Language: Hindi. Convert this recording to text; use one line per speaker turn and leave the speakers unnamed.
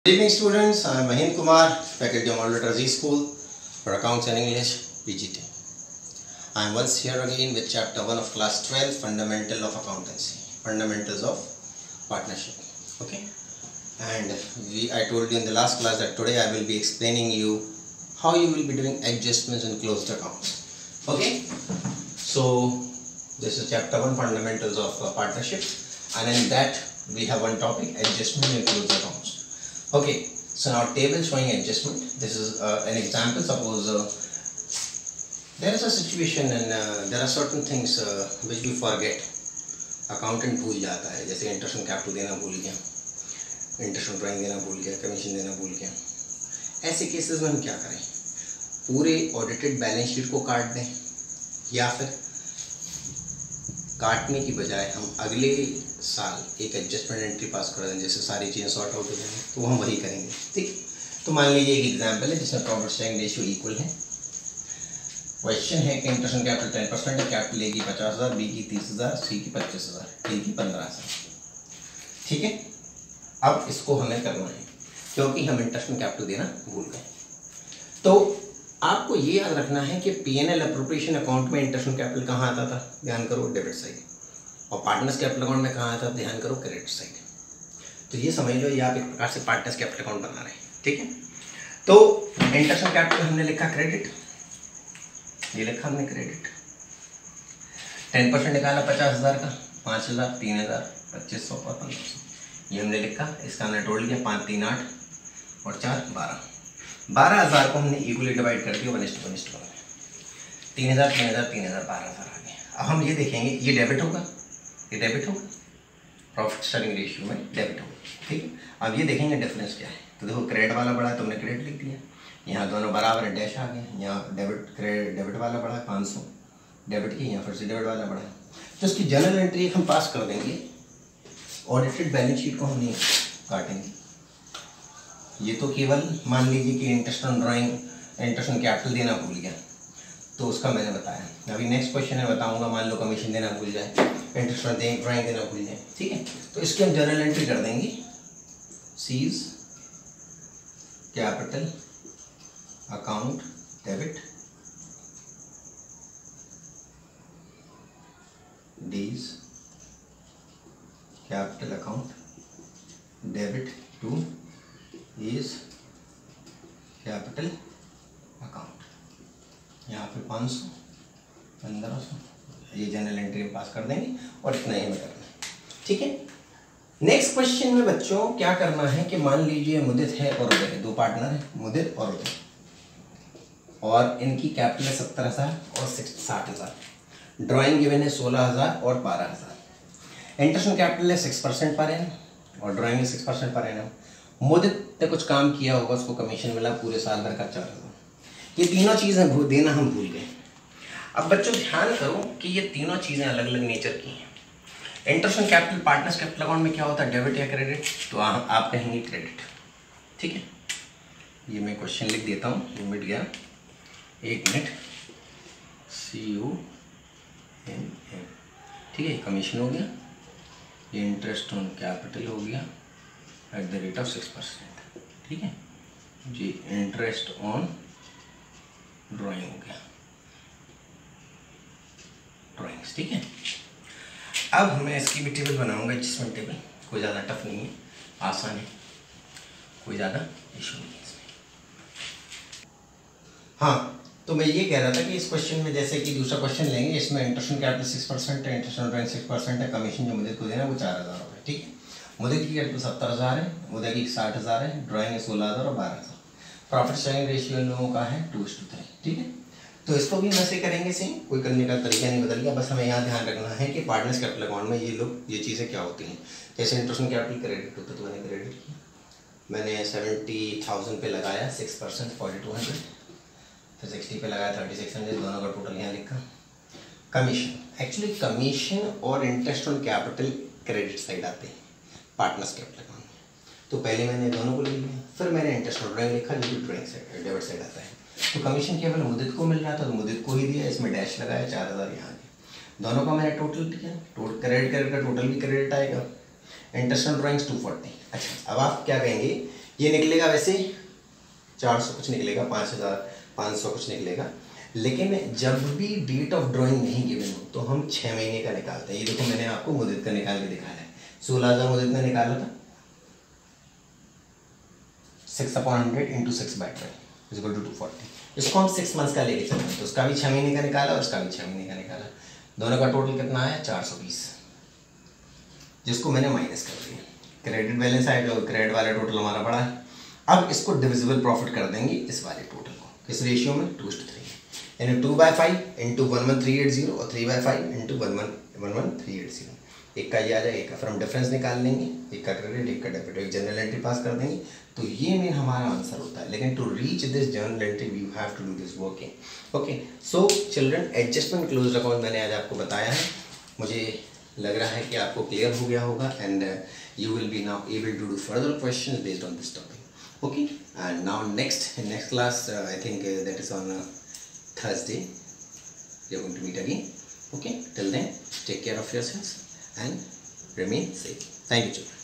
Good evening students, I am Mahin Kumar, faculty of Model Literacy School for Accounts and English, PGT. I am once here again with chapter 1 of class 12, Fundamental of Accountancy, Fundamentals of Partnership. Okay, and I told you in the last class that today I will be explaining you how you will be doing adjustments in closed accounts. Okay, so this is chapter 1, Fundamentals of Partnership, and in that we have one topic, adjustment in closed accounts. Okay, so now table showing adjustment. This is an example. Suppose there is a situation and there are certain things which we forget. Accountant भूल जाता है, जैसे इंटरेस्ट ऑन कैपिटल देना भूल गया, इंटरेस्ट ऑन ड्राइंग देना भूल गया, कमीशन देना भूल गया. ऐसे केसेस में हम क्या करें? पूरे ऑडिटेड बैलेंस शीट को काट दें, या फिर काटने की बजाय हम अगले साल एक एडजस्टमेंट एंट्री पास कर दें, जैसे सारी चीज़ें सॉर्ट आउट हो जाएंगी, तो हम वही करेंगे. ठीक, तो मान लीजिए एक एग्जांपल है जिसमें प्रॉफिट शेयरिंग रेशियो इक्वल है. क्वेश्चन है कि इंटरेस्ट ऑन कैपिटल 10% है, कैपिटल ए की 50,000, बी की 30,000, सी की 25,000, डी की 15,000. ठीक है, अब इसको हमें करना है क्योंकि हम इंटरेस्ट ऑन कैपिटल देना भूल गए. तो आपको ये याद रखना है कि P&L अप्रोप्रिएशन अकाउंट में इंटरेस्ट ऑन कैपिटल कहाँ आता था? ध्यान करो, डेबिट साइड. और पार्टनर्स कैपिटल अकाउंट में कहाँ आता था? ध्यान करो, क्रेडिट साइड. तो ये समझ लो, ये आप एक प्रकार से पार्टनर्स कैपिटल अकाउंट बना रहे हैं. ठीक है, तो इंटरेस्ट ऑन कैपिटल हमने लिखा क्रेडिट, ये लिखा हमने क्रेडिट. 10% निकाला 50,000 का, 5,000, 3,000, 2,500 और 1,500, ये हमने लिखा. इसका हमने टोटल किया, 5, 3, 8 और 4, 12. 12,000 को हमने इक्वली डिवाइड कर दिया 1:1 में. 3,000, 3,000, 3,000, 12,000 आ गया. अब हम ये देखेंगे, ये डेबिट होगा, ये डेबिट होगा, प्रॉफिट शेयरिंग रेशियो में डेबिट होगा. ठीक है, अब ये देखेंगे डिफरेंस क्या है. तो देखो, क्रेडिट वाला बढ़ा है तो हमने क्रेडिट लिख दिया, यहाँ दोनों बराबर है, डैश आ गया. यहाँ डेबिट वाला बढ़ा है 500, डेबिट की, यहाँ फिर से डेबिट वाला बढ़ा है. तो इसकी जनरल एंट्री हम पास कर देंगे, ऑडिटेड बैलेंस शीट को हम नहीं काटेंगे. ये तो केवल मान लीजिए कि interest on drawing, interest on capital देना भूल गया, तो उसका मैंने बताया. अभी नेक्स्ट क्वेश्चन है, बताऊंगा. मान लो कमीशन देना भूल जाए, इंटरेस्ट ऑन ड्राइंग देना भूल जाए. ठीक है, तो इसकी हम जनरल एंट्री कर देंगे, C's capital account debit, D's capital account debit to E's capital account. यहाँ पे 500, 1,500, ये जनरल एंट्री में पास कर देंगे और इतना ही हमें करना है. ठीक है, नेक्स्ट क्वेश्चन में बच्चों क्या करना है कि मान लीजिए मुदित है और उदय है, दो पार्टनर है, मुदित और उदय, और इनकी कैपिटल है 70,000 और 60,000. ड्राइंग गिवन है 16,000 और 12,000. इंटरेस्ट ऑन कैपिटल है 6% पर एनम और ड्राइंग है 6% पर एनम. मुदित ने कुछ काम किया होगा, उसको कमीशन मिला पूरे साल भर का 4,000. ये तीनों चीज़ें देना हम भूल गए. अब बच्चों ध्यान करो कि ये तीनों चीज़ें अलग अलग नेचर की हैं. Interest on capital partners capital account में क्या होता है? डेबिट या क्रेडिट? तो आप कहेंगे क्रेडिट. ठीक है, ये मैं क्वेश्चन लिख देता हूँ, ये मिट गया, 1 मिनट. CUMM. ठीक है, कमीशन हो गया, ये इंटरेस्ट ऑन कैपिटल हो गया एट द रेट ऑफ 6%. ठीक है जी, इंटरेस्ट ऑन ड्राइंग हो गया, ड्राइंग्स. ठीक है, अब मैं इसकी भी टेबल बनाऊंगा, एडजस्टमेंट टेबल. कोई ज़्यादा टफ नहीं है, आसान है, कोई ज़्यादा इशू नहीं है इसमें. हाँ, तो मैं ये कह रहा था कि इस क्वेश्चन में जैसे कि दूसरा क्वेश्चन लेंगे, इसमें इंटरेस्ट ऑन कैपिटल 6% है, इंटरेस्ट ऑन ड्राइंग 6% है, कमीशन जो मुझे को देना वो 4,000 रुपये. ठीक है, मुझे की कैपिटल 70,000 है, उदय की 60,000 है, ड्राइंग है 16,000 और 12,000. प्रॉफिट शेयरिंग रेशियो इन लोगों का है 2:3. ठीक है, तो इसको भी हम ऐसे करेंगे सेम, कोई करने का तरीका नहीं बदल गया. बस हमें यहाँ ध्यान रखना है कि पार्टनर्स कैपिटल अकाउंट में ये चीज़ें क्या होती हैं. जैसे इंटरेस्ट ऑन कैपिटल क्रेडिट होता है, तो मैंने क्रेडिट किया, मैंने 70,000 पे लगाया 6%, 4,200, फिर 60 पे लगाया 3,600, दोनों का टोटल यहाँ लिखा. कमीशन, एक्चुअली कमीशन और interest on capital credit side आते हैं पार्टनर्स कैपिटल अकाउंट में. तो पहले मैंने दोनों को लिख लिया, फिर मैंने इंटरेस्ट ऑन ड्राइंग लिखा जो कि ड्राइंग साइड डेबिट साइड आता है. तो कमीशन केवल मुदित को मिल रहा था तो मुदित को ही दिया, इसमें डैश लगाया, 4,000 यहाँ दिया. दोनों का मैंने टोटल दिया, क्रेडिट का टोटल भी क्रेडिट आएगा. Interest on drawings 240. अच्छा, अब आप क्या कहेंगे ये निकलेगा वैसे 400 कुछ निकलेगा, 5500 कुछ निकलेगा, लेकिन जब भी डेट ऑफ ड्राइंग नहीं गिवन हो तो हम 6 महीने का निकालते हैं। ये देखो मैंने आपको मुद्दत का निकाल के दिखाया है, 16,000 मुद्दत का निकाला था, 6/100 इंटू 6/12 इज इक्वल टू 240। इसको हम 6 मंथ्स का लेके चल रहे हैं, तो उसका भी 6 महीने का निकाला और उसका भी 6 महीने का निकाला, दोनों का टोटल कितना आया 420, जिसको मैंने माइनस कर दिया। क्रेडिट बैलेंस आया, जो क्रेडिट वाला टोटल हमारा बड़ा है। अब इसको डिविजिबल प्रॉफिट कर देंगे इस वाले टोटल को, किस रेशियो में 2:3, यानी 2/5 इंटू 11380 और 3/5 इंटू 11380। एक का ये आ जाएगा, एक का, फिर हम डिफरेंस निकाल लेंगे, एक का क्रेडिट एक का डेबिट, एक जनरल एंट्री पास कर देंगे, तो ये मेन हमारा आंसर होता है। लेकिन to reach this general entry we have to do this working. Okay, so children, adjustment closed account मैंने आज आपको बताया है, मुझे लग रहा है कि आपको क्लियर हो गया होगा, and you will be now able to do further questions based on this topic. Okay, and now next class, I think that is on Thursday, we are going to meet again. Okay, till then, take care of yourselves and remain safe. Thank you, children.